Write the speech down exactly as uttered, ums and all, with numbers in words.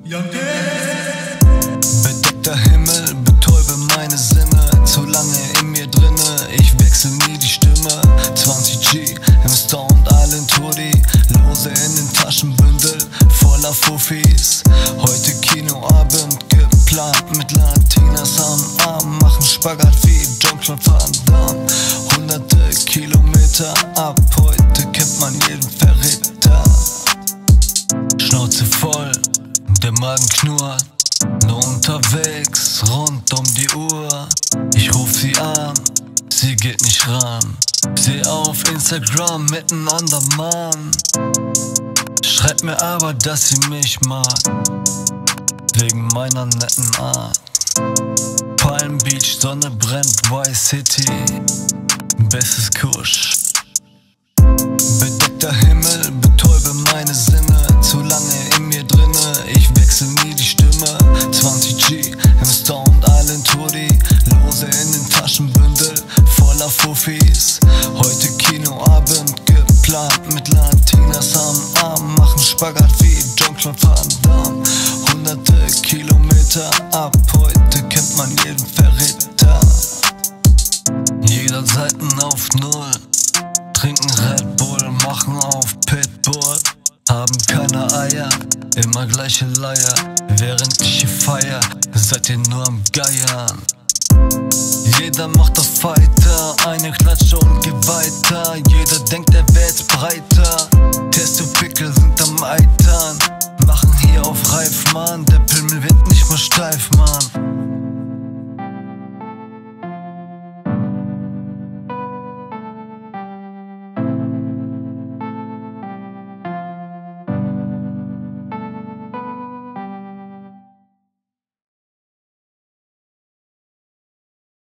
Bedeckter Himmel, betäube meine Sinne, zu lange in mir drinne, ich wechsel nie die Stimme. zwanzig G im Store und allen Todi, lose in den Taschenbündel, voller Fuffis. Heute Kinoabend geplant mit Latinas am Arm, machen Spagat wie Jean-Claude Van Damme. Hunderte Kilometer ab, heute kennt man jeden Verräter. Schnauze voll, der Magen knurrt, nur unterwegs, rund um die Uhr. Ich ruf sie an, sie geht nicht ran. Seh auf Instagram mit einem anderen Mann. Schreibt mir aber, dass sie mich mag, wegen meiner netten Art. Palm Beach, Sonne brennt, Vice City, bestes Kusch. Bedeckter Himmel, betäube meine Sinne, zu lange in mir drinne, ich wechsel nie die Stimme. zwanzig G im Store und allen Todi, lose in den Taschenbündel, voller Fuffis. Heute Kinoabend geplant mit Latinas am Arm, machen Spagat wie Jean-Claude Van Damme. Hunderte Kilometer ab, heute kennt man jeden Verräter. Jeder Seiten auf Null, trinken Red Bull, machen auf Pitbull, haben keine Eier, immer gleiche Leier. Während ich hier feier, seid ihr nur am Geiern. Jeder macht auf weiter, eine Klatsche und geht weiter. Jeder denkt, er wär jetzt breiter. Testo-Pickel sind am Eitern, machen hier auf Reif, Mann. Der Pimmel wird nicht mehr steif, Mann.